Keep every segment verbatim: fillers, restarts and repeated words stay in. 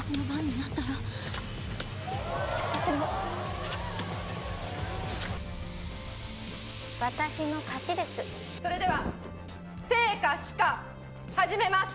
それでは生か死か始めます。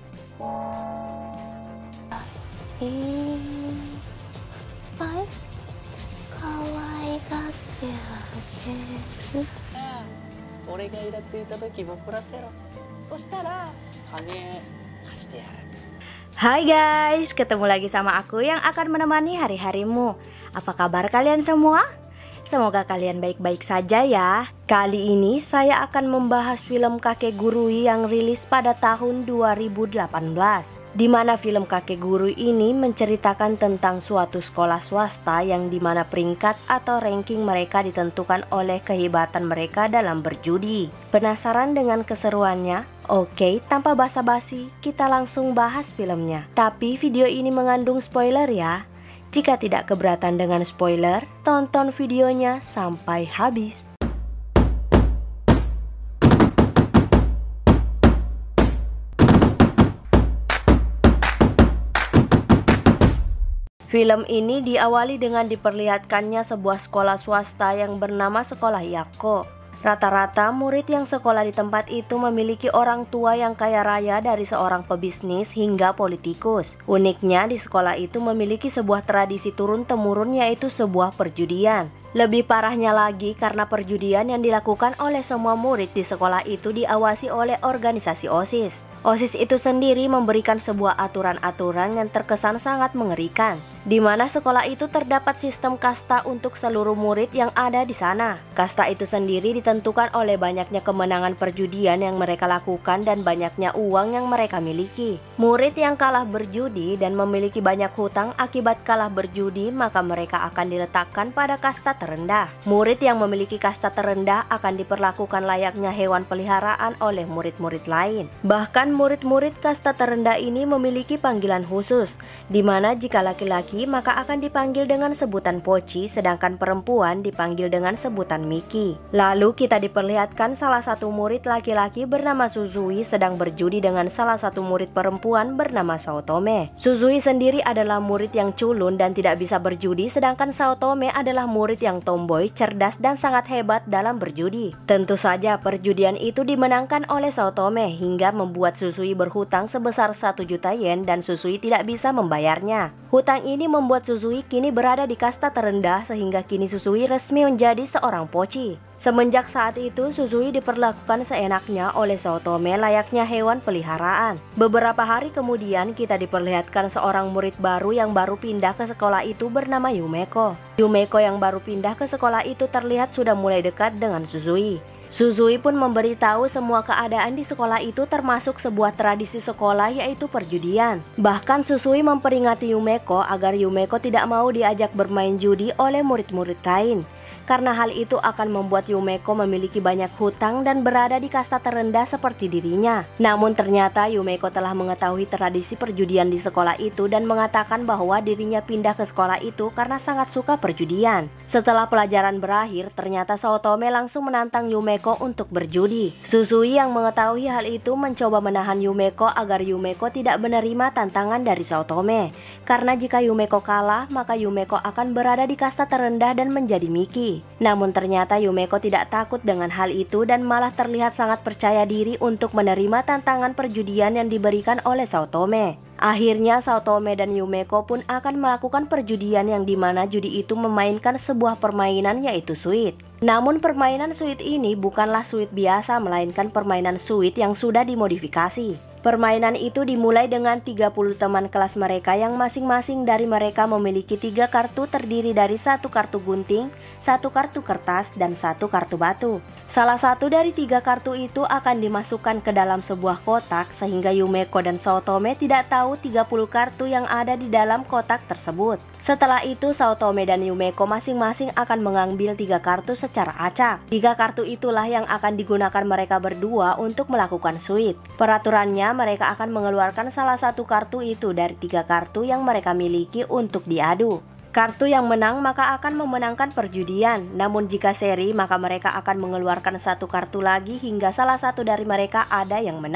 いっぱい可愛がってあげる。 俺がイラついた時も振らせろ。そしたら金貸してやる。 Hai guys, ketemu lagi sama aku yang akan menemani hari-harimu. Apa kabar kalian semua? Semoga kalian baik-baik saja ya. Kali ini saya akan membahas film Kakek Gurui yang rilis pada tahun dua ribu delapan belas. Di mana film Kakek Gurui ini menceritakan tentang suatu sekolah swasta yang dimana peringkat atau ranking mereka ditentukan oleh kehebatan mereka dalam berjudi. Penasaran dengan keseruannya? Oke, tanpa basa-basi, kita langsung bahas filmnya. Tapi video ini mengandung spoiler ya. Jika tidak keberatan dengan spoiler, tonton videonya sampai habis. Film ini diawali dengan diperlihatkannya sebuah sekolah swasta yang bernama Sekolah Yako. Rata-rata murid yang sekolah di tempat itu memiliki orang tua yang kaya raya dari seorang pebisnis hingga politikus. Uniknya di sekolah itu memiliki sebuah tradisi turun-temurun yaitu sebuah perjudian. Lebih parahnya lagi karena perjudian yang dilakukan oleh semua murid di sekolah itu diawasi oleh organisasi OSIS. OSIS itu sendiri memberikan sebuah aturan-aturan yang terkesan sangat mengerikan, di mana sekolah itu terdapat sistem kasta untuk seluruh murid yang ada di sana. Kasta itu sendiri ditentukan oleh banyaknya kemenangan perjudian yang mereka lakukan dan banyaknya uang yang mereka miliki. Murid yang kalah berjudi dan memiliki banyak hutang akibat kalah berjudi, maka mereka akan diletakkan pada kasta terendah. Murid yang memiliki kasta terendah akan diperlakukan layaknya hewan peliharaan oleh murid-murid lain. Bahkan murid-murid kasta terendah ini memiliki panggilan khusus, di mana jika laki-laki maka akan dipanggil dengan sebutan Poci, sedangkan perempuan dipanggil dengan sebutan Miki. Lalu kita diperlihatkan salah satu murid laki-laki bernama Suzui sedang berjudi dengan salah satu murid perempuan bernama Saotome. Suzui sendiri adalah murid yang culun dan tidak bisa berjudi, sedangkan Saotome adalah murid yang tomboy, cerdas dan sangat hebat dalam berjudi. Tentu saja perjudian itu dimenangkan oleh Saotome hingga membuat Suzui berhutang sebesar satu juta yen dan Suzui tidak bisa membayarnya. Hutang ini membuat Suzui kini berada di kasta terendah sehingga kini Suzui resmi menjadi seorang poci. Semenjak saat itu Suzui diperlakukan seenaknya oleh Saotome layaknya hewan peliharaan. Beberapa hari kemudian kita diperlihatkan seorang murid baru yang baru pindah ke sekolah itu bernama Yumeko. Yumeko yang baru pindah ke sekolah itu terlihat sudah mulai dekat dengan Suzui. Suzui pun memberitahu semua keadaan di sekolah itu termasuk sebuah tradisi sekolah yaitu perjudian. Bahkan Suzui memperingati Yumeko agar Yumeko tidak mau diajak bermain judi oleh murid-murid lain. Karena hal itu akan membuat Yumeko memiliki banyak hutang dan berada di kasta terendah seperti dirinya. Namun ternyata Yumeko telah mengetahui tradisi perjudian di sekolah itu dan mengatakan bahwa dirinya pindah ke sekolah itu karena sangat suka perjudian. Setelah pelajaran berakhir, ternyata Saotome langsung menantang Yumeko untuk berjudi. Suzui yang mengetahui hal itu mencoba menahan Yumeko agar Yumeko tidak menerima tantangan dari Saotome. Karena jika Yumeko kalah, maka Yumeko akan berada di kasta terendah dan menjadi Miki. Namun ternyata Yumeko tidak takut dengan hal itu dan malah terlihat sangat percaya diri untuk menerima tantangan perjudian yang diberikan oleh Saotome. Akhirnya Saotome dan Yumeko pun akan melakukan perjudian yang dimana judi itu memainkan sebuah permainan yaitu suit. Namun permainan suit ini bukanlah suit biasa melainkan permainan suit yang sudah dimodifikasi. Permainan itu dimulai dengan tiga puluh teman kelas mereka yang masing-masing dari mereka memiliki tiga kartu terdiri dari satu kartu gunting, satu kartu kertas, dan satu kartu batu. Salah satu dari tiga kartu itu akan dimasukkan ke dalam sebuah kotak sehingga Yumeko dan Saotome tidak tahu tiga puluh kartu yang ada di dalam kotak tersebut. Setelah itu Saotome dan Yumeko masing-masing akan mengambil tiga kartu secara acak. Tiga kartu itulah yang akan digunakan mereka berdua untuk melakukan suit. Peraturannya mereka akan mengeluarkan salah satu kartu itu dari tiga kartu yang mereka miliki untuk diadu. Kartu yang menang maka akan memenangkan perjudian, namun jika seri maka mereka akan mengeluarkan satu kartu lagi hingga salah satu dari mereka ada yang menang.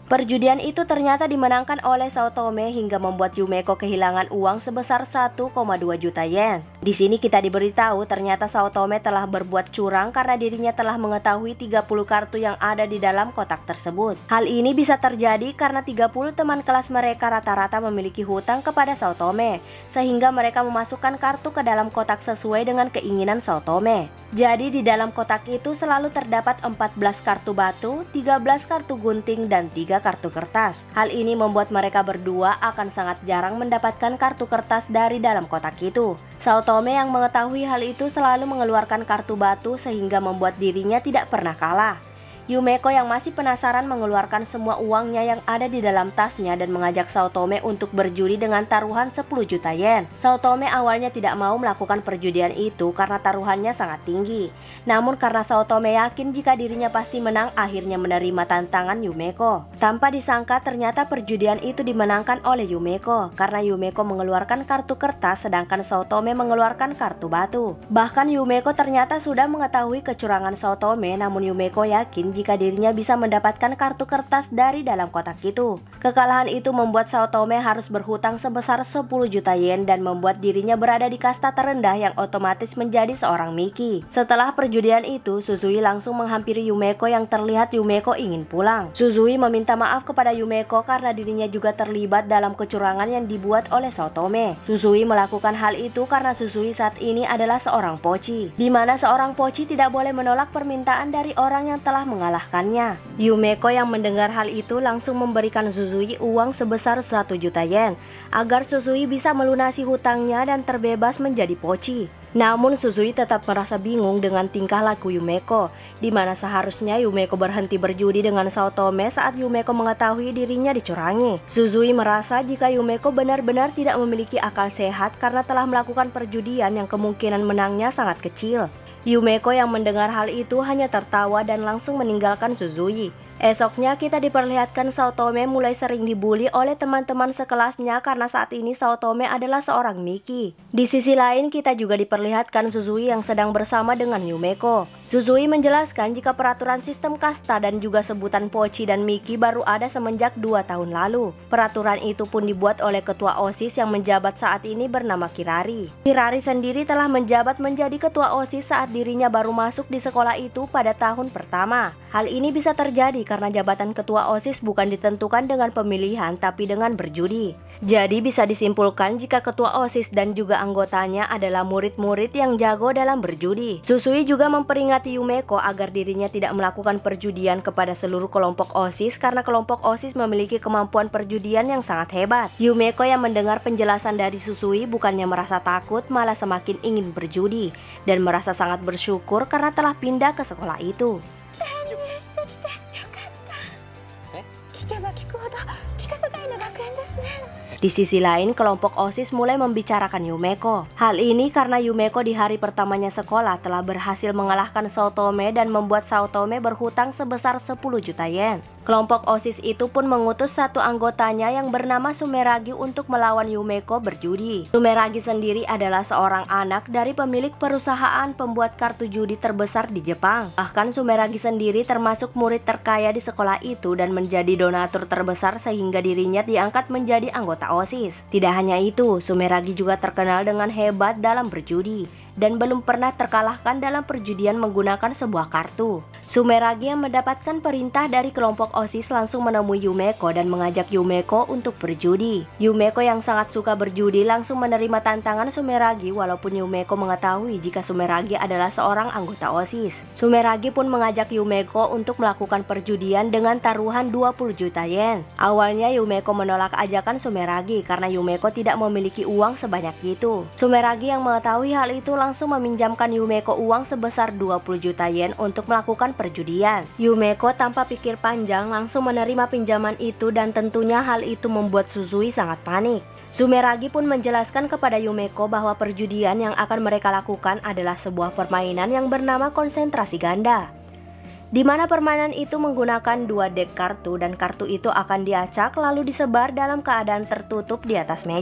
Perjudian itu ternyata dimenangkan oleh Saotome hingga membuat Yumeko kehilangan uang sebesar satu koma dua juta yen. Di sini kita diberitahu ternyata Saotome telah berbuat curang karena dirinya telah mengetahui tiga puluh kartu yang ada di dalam kotak tersebut. Hal ini bisa terjadi karena tiga puluh teman kelas mereka rata-rata memiliki hutang kepada Saotome, sehingga mereka memasukkan kartu ke dalam kotak sesuai dengan keinginan Saotome. Jadi di dalam kotak itu selalu terdapat empat belas kartu batu, tiga belas kartu gunting, dan tiga kartu kertas. Hal ini membuat mereka berdua akan sangat jarang mendapatkan kartu kertas dari dalam kotak itu. Saotome yang mengetahui hal itu selalu mengeluarkan kartu batu sehingga membuat dirinya tidak pernah kalah. Yumeko yang masih penasaran mengeluarkan semua uangnya yang ada di dalam tasnya dan mengajak Saotome untuk berjudi dengan taruhan sepuluh juta yen. Saotome awalnya tidak mau melakukan perjudian itu karena taruhannya sangat tinggi. Namun karena Saotome yakin jika dirinya pasti menang, akhirnya menerima tantangan Yumeko. Tanpa disangka ternyata perjudian itu dimenangkan oleh Yumeko karena Yumeko mengeluarkan kartu kertas sedangkan Saotome mengeluarkan kartu batu. Bahkan Yumeko ternyata sudah mengetahui kecurangan Saotome, namun Yumeko yakin jika dirinya bisa mendapatkan kartu kertas dari dalam kotak itu. Kekalahan itu membuat Saotome harus berhutang sebesar sepuluh juta yen dan membuat dirinya berada di kasta terendah yang otomatis menjadi seorang Miki. Setelah perjudian itu, Suzui langsung menghampiri Yumeko yang terlihat Yumeko ingin pulang. Suzui meminta maaf kepada Yumeko karena dirinya juga terlibat dalam kecurangan yang dibuat oleh Saotome. Suzui melakukan hal itu karena Suzui saat ini adalah seorang poci, di mana seorang poci tidak boleh menolak permintaan dari orang yang telah mengalahkannya. mengalahkannya. Yumeko yang mendengar hal itu langsung memberikan Suzui uang sebesar satu juta yen agar Suzui bisa melunasi hutangnya dan terbebas menjadi poci. Namun Suzui tetap merasa bingung dengan tingkah laku Yumeko, di mana seharusnya Yumeko berhenti berjudi dengan Saotome saat Yumeko mengetahui dirinya dicurangi. Suzui merasa jika Yumeko benar-benar tidak memiliki akal sehat karena telah melakukan perjudian yang kemungkinan menangnya sangat kecil. Yumeko yang mendengar hal itu hanya tertawa dan langsung meninggalkan Suzui. Esoknya kita diperlihatkan Saotome mulai sering dibully oleh teman-teman sekelasnya karena saat ini Saotome adalah seorang Miki. Di sisi lain kita juga diperlihatkan Suzui yang sedang bersama dengan Yumeko. Suzui menjelaskan jika peraturan sistem kasta dan juga sebutan poci dan Miki baru ada semenjak dua tahun lalu. Peraturan itu pun dibuat oleh ketua OSIS yang menjabat saat ini bernama Kirari. Kirari sendiri telah menjabat menjadi ketua OSIS saat dirinya baru masuk di sekolah itu pada tahun pertama. Hal ini bisa terjadi karena jabatan ketua OSIS bukan ditentukan dengan pemilihan tapi dengan berjudi. Jadi bisa disimpulkan jika ketua OSIS dan juga anggotanya adalah murid-murid yang jago dalam berjudi. Suzui juga memperingati Yumeko agar dirinya tidak melakukan perjudian kepada seluruh kelompok OSIS karena kelompok OSIS memiliki kemampuan perjudian yang sangat hebat. Yumeko yang mendengar penjelasan dari Suzui bukannya merasa takut, malah semakin ingin berjudi dan merasa sangat bersyukur karena telah pindah ke sekolah itu. Di sisi lain, kelompok OSIS mulai membicarakan Yumeko. Hal ini karena Yumeko di hari pertamanya sekolah telah berhasil mengalahkan Saotome dan membuat Saotome berhutang sebesar sepuluh juta yen. Kelompok OSIS itu pun mengutus satu anggotanya yang bernama Sumeragi untuk melawan Yumeko berjudi. Sumeragi sendiri adalah seorang anak dari pemilik perusahaan pembuat kartu judi terbesar di Jepang. Bahkan Sumeragi sendiri termasuk murid terkaya di sekolah itu dan menjadi donatur terbesar sehingga dirinya diangkat menjadi anggota OSIS. Tidak hanya itu, Sumeragi juga terkenal dengan hebat dalam berjudi dan belum pernah terkalahkan dalam perjudian menggunakan sebuah kartu. Sumeragi yang mendapatkan perintah dari kelompok OSIS langsung menemui Yumeko dan mengajak Yumeko untuk berjudi. Yumeko yang sangat suka berjudi langsung menerima tantangan Sumeragi walaupun Yumeko mengetahui jika Sumeragi adalah seorang anggota OSIS. Sumeragi pun mengajak Yumeko untuk melakukan perjudian dengan taruhan dua puluh juta yen. Awalnya Yumeko menolak ajakan Sumeragi karena Yumeko tidak memiliki uang sebanyak itu. Sumeragi yang mengetahui hal itu langsung meminjamkan Yumeko uang sebesar dua puluh juta yen untuk melakukan perjudian. Yumeko tanpa pikir panjang langsung menerima pinjaman itu dan tentunya hal itu membuat Suzui sangat panik. Sumeragi pun menjelaskan kepada Yumeko bahwa perjudian yang akan mereka lakukan adalah sebuah permainan yang bernama konsentrasi ganda, di mana permainan itu menggunakan dua dek kartu dan kartu itu akan diacak lalu disebar dalam keadaan tertutup di atas meja.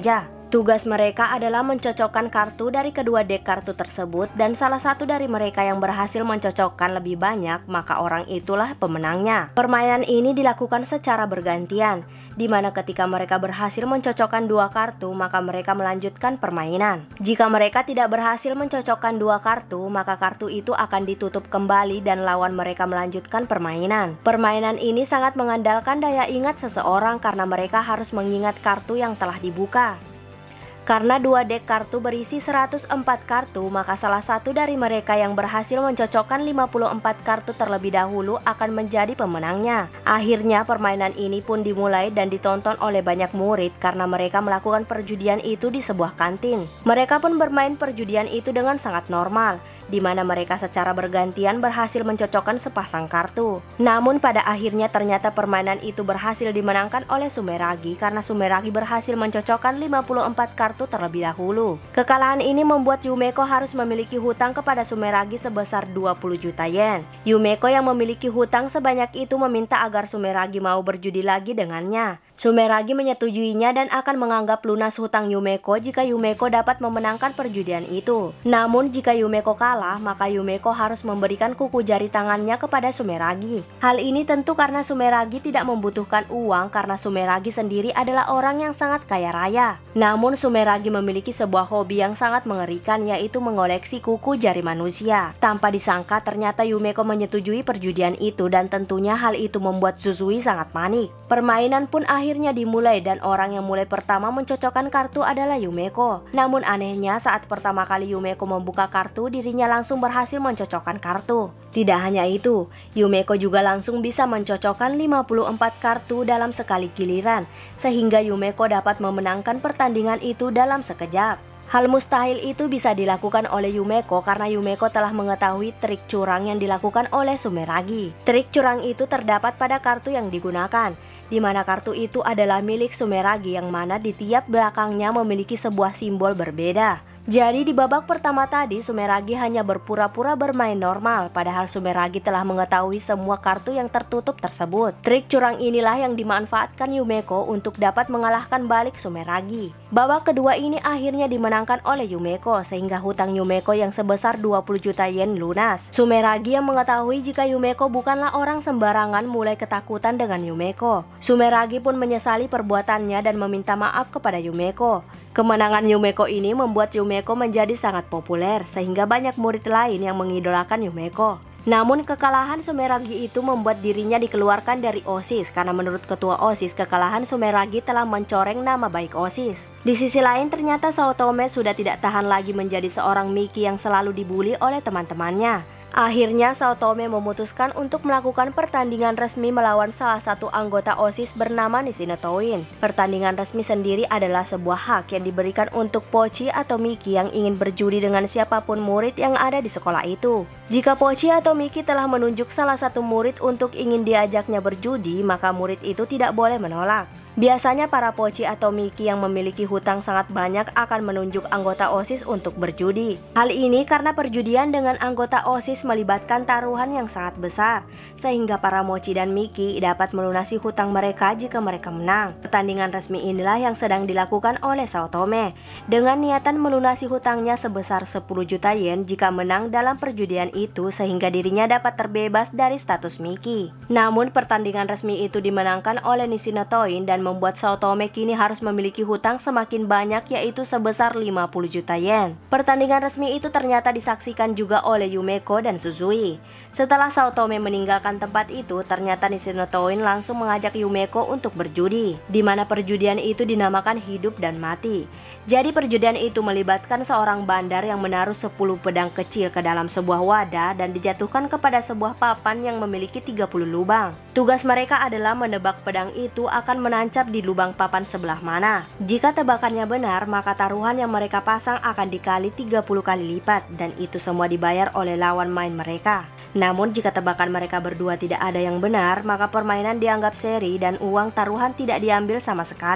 Tugas mereka adalah mencocokkan kartu dari kedua dek kartu tersebut, dan salah satu dari mereka yang berhasil mencocokkan lebih banyak, maka orang itulah pemenangnya. Permainan ini dilakukan secara bergantian, di mana ketika mereka berhasil mencocokkan dua kartu, maka mereka melanjutkan permainan. Jika mereka tidak berhasil mencocokkan dua kartu, maka kartu itu akan ditutup kembali dan lawan mereka melanjutkan permainan. Permainan ini sangat mengandalkan daya ingat seseorang karena mereka harus mengingat kartu yang telah dibuka. Karena dua dek kartu berisi seratus empat kartu, maka salah satu dari mereka yang berhasil mencocokkan lima puluh empat kartu terlebih dahulu akan menjadi pemenangnya. Akhirnya permainan ini pun dimulai dan ditonton oleh banyak murid karena mereka melakukan perjudian itu di sebuah kantin. Mereka pun bermain perjudian itu dengan sangat normal, di mana mereka secara bergantian berhasil mencocokkan sepasang kartu. Namun pada akhirnya ternyata permainan itu berhasil dimenangkan oleh Sumeragi karena Sumeragi berhasil mencocokkan lima puluh empat kartu terlebih dahulu. Kekalahan ini membuat Yumeko harus memiliki hutang kepada Sumeragi sebesar dua puluh juta yen. Yumeko yang memiliki hutang sebanyak itu meminta agar Sumeragi mau berjudi lagi dengannya. Sumeragi menyetujuinya dan akan menganggap lunas hutang Yumeko jika Yumeko dapat memenangkan perjudian itu. Namun jika Yumeko kalah, maka Yumeko harus memberikan kuku jari tangannya kepada Sumeragi. Hal ini tentu karena Sumeragi tidak membutuhkan uang karena Sumeragi sendiri adalah orang yang sangat kaya raya. Namun Sumeragi memiliki sebuah hobi yang sangat mengerikan, yaitu mengoleksi kuku jari manusia. Tanpa disangka ternyata Yumeko menyetujui perjudian itu dan tentunya hal itu membuat Suzui sangat panik. Permainan pun akhirnya Akhirnya dimulai dan orang yang mulai pertama mencocokkan kartu adalah Yumeko. Namun anehnya saat pertama kali Yumeko membuka kartu, dirinya langsung berhasil mencocokkan kartu. Tidak hanya itu, Yumeko juga langsung bisa mencocokkan lima puluh empat kartu dalam sekali giliran, sehingga Yumeko dapat memenangkan pertandingan itu dalam sekejap. Hal mustahil itu bisa dilakukan oleh Yumeko karena Yumeko telah mengetahui trik curang yang dilakukan oleh Sumeragi. Trik curang itu terdapat pada kartu yang digunakan, di mana kartu itu adalah milik Sumeragi yang mana di tiap belakangnya memiliki sebuah simbol berbeda. Jadi di babak pertama tadi Sumeragi hanya berpura-pura bermain normal, padahal Sumeragi telah mengetahui semua kartu yang tertutup tersebut. Trik curang inilah yang dimanfaatkan Yumeko untuk dapat mengalahkan balik Sumeragi. Babak kedua ini akhirnya dimenangkan oleh Yumeko sehingga hutang Yumeko yang sebesar dua puluh juta yen lunas. Sumeragi yang mengetahui jika Yumeko bukanlah orang sembarangan mulai ketakutan dengan Yumeko. Sumeragi pun menyesali perbuatannya dan meminta maaf kepada Yumeko. Kemenangan Yumeko ini membuat Yumeko menjadi sangat populer sehingga banyak murid lain yang mengidolakan Yumeko. Namun kekalahan Sumeragi itu membuat dirinya dikeluarkan dari OSIS karena menurut ketua OSIS kekalahan Sumeragi telah mencoreng nama baik OSIS. Di sisi lain ternyata Saotome sudah tidak tahan lagi menjadi seorang Miki yang selalu dibully oleh teman-temannya. Akhirnya Saotome memutuskan untuk melakukan pertandingan resmi melawan salah satu anggota OSIS bernama Nishino Toin. Pertandingan resmi sendiri adalah sebuah hak yang diberikan untuk Pochi atau Miki yang ingin berjudi dengan siapapun murid yang ada di sekolah itu. Jika Pochi atau Miki telah menunjuk salah satu murid untuk ingin diajaknya berjudi, maka murid itu tidak boleh menolak. Biasanya para Pochi atau Miki yang memiliki hutang sangat banyak akan menunjuk anggota OSIS untuk berjudi. Hal ini karena perjudian dengan anggota OSIS melibatkan taruhan yang sangat besar, sehingga para Mochi dan Miki dapat melunasi hutang mereka jika mereka menang. Pertandingan resmi inilah yang sedang dilakukan oleh Saotome, dengan niatan melunasi hutangnya sebesar sepuluh juta yen jika menang dalam perjudian itu sehingga dirinya dapat terbebas dari status Miki. Namun pertandingan resmi itu dimenangkan oleh Nishino Toin dan membuat Saotome kini harus memiliki hutang semakin banyak, yaitu sebesar lima puluh juta yen. Pertandingan resmi itu ternyata disaksikan juga oleh Yumeko dan Suzui. Setelah Saotome meninggalkan tempat itu, ternyata Nishino Toin langsung mengajak Yumeko untuk berjudi, di mana perjudian itu dinamakan hidup dan mati. Jadi perjudian itu melibatkan seorang bandar yang menaruh sepuluh pedang kecil ke dalam sebuah wadah dan dijatuhkan kepada sebuah papan yang memiliki tiga puluh lubang. Tugas mereka adalah menebak pedang itu akan menancap di lubang papan sebelah mana. Jika tebakannya benar, maka taruhan yang mereka pasang akan dikali tiga puluh kali lipat, dan itu semua dibayar oleh lawan main mereka. Namun jika tebakan mereka berdua tidak ada yang benar, maka permainan dianggap seri dan uang taruhan tidak diambil sama sekali.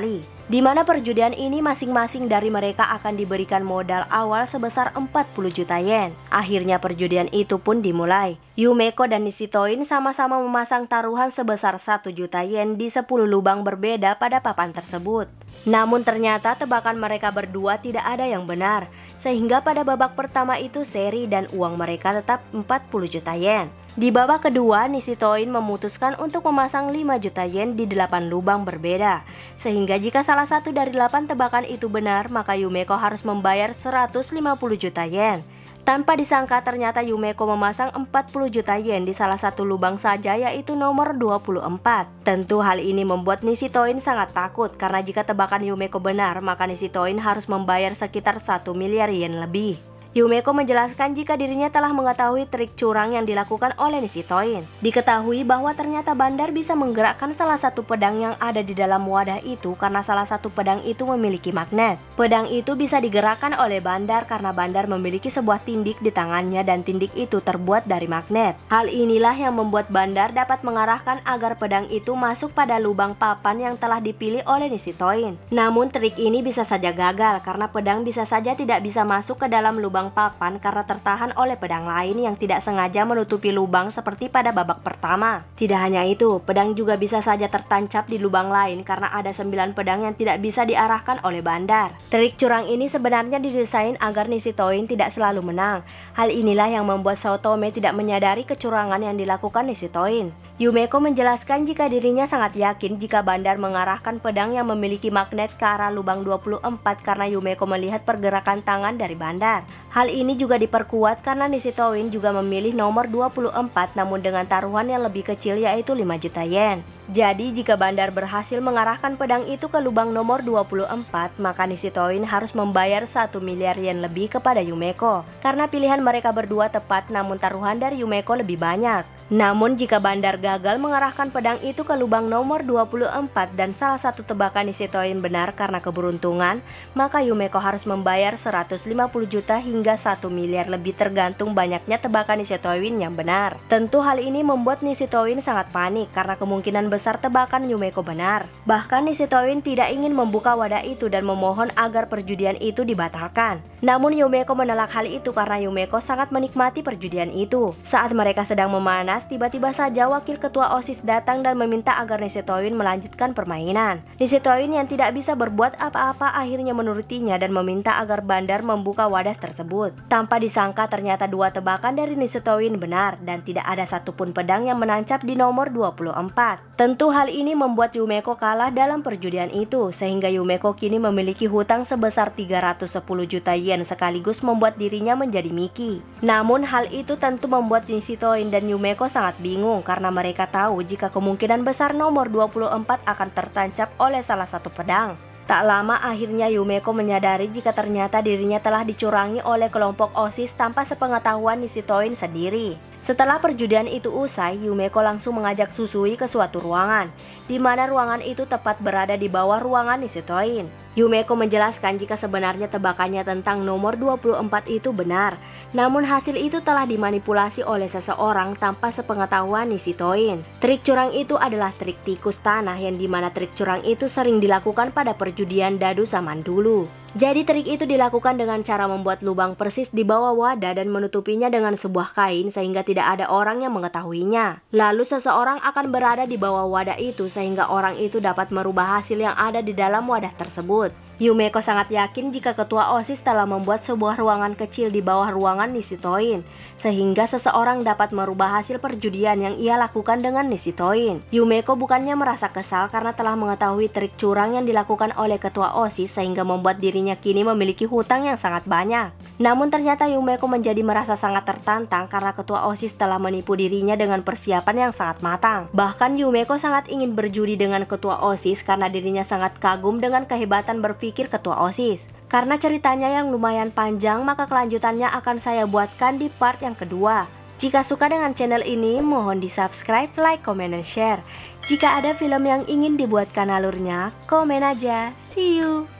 di mana perjudian ini masing-masing dari mereka akan diberikan modal awal sebesar empat puluh juta yen. Akhirnya perjudian itu pun dimulai. Yumeko dan Nishitoin sama-sama memasang taruhan sebesar satu juta yen di sepuluh lubang berbeda pada papan tersebut. Namun ternyata tebakan mereka berdua tidak ada yang benar, sehingga pada babak pertama itu seri dan uang mereka tetap empat puluh juta yen. Di babak kedua, Nishitoin memutuskan untuk memasang lima juta yen di delapan lubang berbeda, sehingga jika salah satu dari delapan tebakan itu benar, maka Yumeko harus membayar seratus lima puluh juta yen. Tanpa disangka ternyata Yumeko memasang empat puluh juta yen di salah satu lubang saja, yaitu nomor dua puluh empat. Tentu hal ini membuat Nishitoin sangat takut karena jika tebakan Yumeko benar, maka Nishitoin harus membayar sekitar satu miliar yen lebih. Yumeko menjelaskan jika dirinya telah mengetahui trik curang yang dilakukan oleh Nishitoin. Diketahui bahwa ternyata Bandar bisa menggerakkan salah satu pedang yang ada di dalam wadah itu karena salah satu pedang itu memiliki magnet. Pedang itu bisa digerakkan oleh Bandar karena Bandar memiliki sebuah tindik di tangannya dan tindik itu terbuat dari magnet. Hal inilah yang membuat Bandar dapat mengarahkan agar pedang itu masuk pada lubang papan yang telah dipilih oleh Nishitoin. Namun trik ini bisa saja gagal karena pedang bisa saja tidak bisa masuk ke dalam lubang papan karena tertahan oleh pedang lain yang tidak sengaja menutupi lubang seperti pada babak pertama. Tidak hanya itu, pedang juga bisa saja tertancap di lubang lain karena ada sembilan pedang yang tidak bisa diarahkan oleh Bandar. Trik curang ini sebenarnya didesain agar Nishitoin tidak selalu menang. Hal inilah yang membuat Saotome tidak menyadari kecurangan yang dilakukan Nishitoin. Yumeko menjelaskan jika dirinya sangat yakin jika Bandar mengarahkan pedang yang memiliki magnet ke arah lubang dua puluh empat karena Yumeko melihat pergerakan tangan dari Bandar. Hal ini juga diperkuat karena Nishitoin juga memilih nomor dua puluh empat namun dengan taruhan yang lebih kecil yaitu lima juta yen. Jadi jika Bandar berhasil mengarahkan pedang itu ke lubang nomor dua puluh empat, maka Nishitoin harus membayar satu miliar yen lebih kepada Yumeko. Karena pilihan mereka berdua tepat namun taruhan dari Yumeko lebih banyak. Namun jika Bandar gagal mengarahkan pedang itu ke lubang nomor dua puluh empat dan salah satu tebakan Nishitoin benar karena keberuntungan, maka Yumeko harus membayar seratus lima puluh juta hingga satu miliar lebih tergantung banyaknya tebakan Nishitoin yang benar. Tentu hal ini membuat Nishitoin sangat panik karena kemungkinan besar tebakan Yumeko benar. Bahkan Nishitoin tidak ingin membuka wadah itu dan memohon agar perjudian itu dibatalkan. Namun Yumeko menolak hal itu karena Yumeko sangat menikmati perjudian itu. Saat mereka sedang memanas, tiba-tiba saja wakil ketua OSIS datang dan meminta agar Nishitoin melanjutkan permainan. Nishitoin yang tidak bisa berbuat apa-apa akhirnya menurutinya dan meminta agar Bandar membuka wadah tersebut. Tanpa disangka ternyata dua tebakan dari Nishitoin benar dan tidak ada satupun pedang yang menancap di nomor dua puluh empat. Tentu hal ini membuat Yumeko kalah dalam perjudian itu, sehingga Yumeko kini memiliki hutang sebesar tiga ratus sepuluh juta yen sekaligus membuat dirinya menjadi Miki. Namun hal itu tentu membuat Nishitoin dan Yumeko sangat bingung karena mereka tahu jika kemungkinan besar nomor dua puluh empat akan tertancap oleh salah satu pedang. Tak lama akhirnya Yumeko menyadari jika ternyata dirinya telah dicurangi oleh kelompok OSIS tanpa sepengetahuan Nishitoin sendiri. Setelah perjudian itu usai, Yumeko langsung mengajak Susui ke suatu ruangan, di mana ruangan itu tepat berada di bawah ruangan Nishitoin. Yumeko menjelaskan jika sebenarnya tebakannya tentang nomor dua puluh empat itu benar, namun hasil itu telah dimanipulasi oleh seseorang tanpa sepengetahuan Nishitoin. Trik curang itu adalah trik tikus tanah yang dimana trik curang itu sering dilakukan pada perjudian dadu zaman dulu. Jadi trik itu dilakukan dengan cara membuat lubang persis di bawah wadah dan menutupinya dengan sebuah kain sehingga tidak ada orang yang mengetahuinya. Lalu seseorang akan berada di bawah wadah itu sehingga orang itu dapat merubah hasil yang ada di dalam wadah tersebut. Yumeko sangat yakin jika ketua OSIS telah membuat sebuah ruangan kecil di bawah ruangan Nishitoin, sehingga seseorang dapat merubah hasil perjudian yang ia lakukan dengan Nishitoin. Yumeko bukannya merasa kesal karena telah mengetahui trik curang yang dilakukan oleh ketua OSIS sehingga membuat dirinya kini memiliki hutang yang sangat banyak. Namun ternyata Yumeko menjadi merasa sangat tertantang karena ketua OSIS telah menipu dirinya dengan persiapan yang sangat matang. Bahkan Yumeko sangat ingin berjudi dengan ketua OSIS karena dirinya sangat kagum dengan kehebatan berpikir ketua OSIS. Karena ceritanya yang lumayan panjang, maka kelanjutannya akan saya buatkan di part yang kedua. Jika suka dengan channel ini, mohon di subscribe, like, comment, dan share. Jika ada film yang ingin dibuatkan alurnya, komen aja. See you!